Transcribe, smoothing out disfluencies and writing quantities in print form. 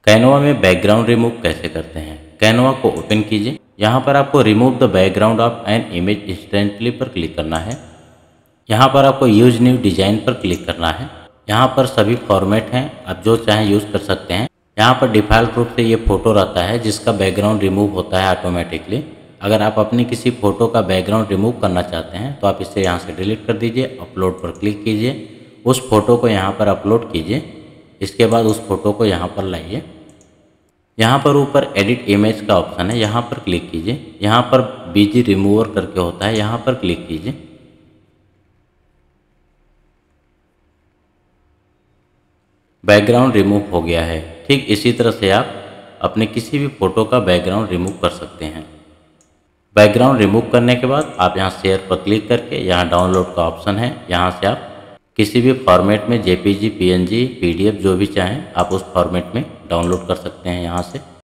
Canva में background remove कैसे करते हैं। कैनवा को ओपन कीजिए। यहाँ पर आपको remove the background of an image instantly पर क्लिक करना है। यहाँ पर आपको यूज न्यू डिजाइन पर क्लिक करना है। यहाँ पर सभी फॉर्मेट हैं, आप जो चाहें यूज़ कर सकते हैं। यहाँ पर डिफ़ॉल्ट रूप से ये फ़ोटो रहता है जिसका बैकग्राउंड रिमूव होता है ऑटोमेटिकली। अगर आप अपनी किसी फ़ोटो का बैकग्राउंड रिमूव करना चाहते हैं तो आप इसे यहाँ से डिलीट कर दीजिए। अपलोड पर क्लिक कीजिए, उस फोटो को यहाँ पर अपलोड कीजिए। इसके बाद उस फोटो को यहाँ पर लाइए। यहाँ पर ऊपर एडिट इमेज का ऑप्शन है, यहाँ पर क्लिक कीजिए। यहाँ पर बीजी रिमूवर करके होता है, यहाँ पर क्लिक कीजिए। बैकग्राउंड रिमूव हो गया है। ठीक इसी तरह से आप अपने किसी भी फ़ोटो का बैकग्राउंड रिमूव कर सकते हैं। बैकग्राउंड रिमूव करने के बाद आप यहाँ शेयर पर क्लिक करके यहाँ डाउनलोड का ऑप्शन है, यहाँ से आप किसी भी फॉर्मेट में जेपीजी, पीएनजी, पीडीएफ जो भी चाहें आप उस फॉर्मेट में डाउनलोड कर सकते हैं यहाँ से।